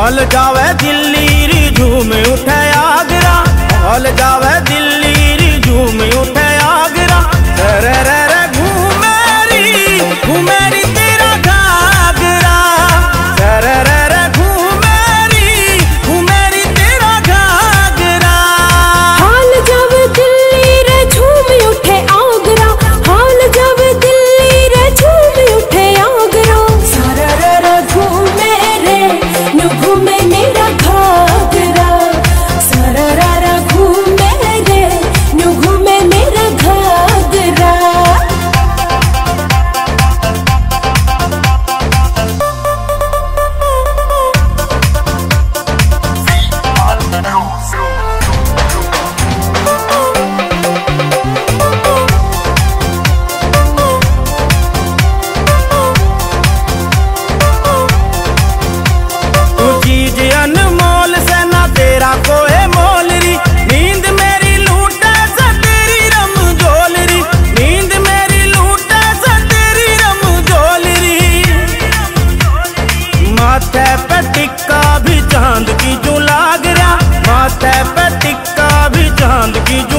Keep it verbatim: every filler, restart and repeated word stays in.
हल जावे दिल्ली री झूम उठे आगरा, हल जावे दिल्ली री झूम उठे आगरा। रे रे रे घूमेरी घूमेरी तेरा घाघरा, रे रे रे घूमेरी घूमेरी तेरा घाघरा। हाल जावे दिल्ली रे झूम उठे आगरा, हाल जावे दिल्ली रे झूम उठे आगरा। सारा रे रे घूमे रे नु घूमे मेरा घाघरा, सारा रे रे घूमे रे नु घूमे मेरा घाघरा। चीज अनमोल से ना तेरा कोई मोल री, नींद मेरी लूटे से तेरी रमजोल री, नींद मेरी लूटे से तेरी रमजोल री। माथे पे टिक्का भी चांद की जो लाग रहा, माथे पे टिक्का भी चांद की जो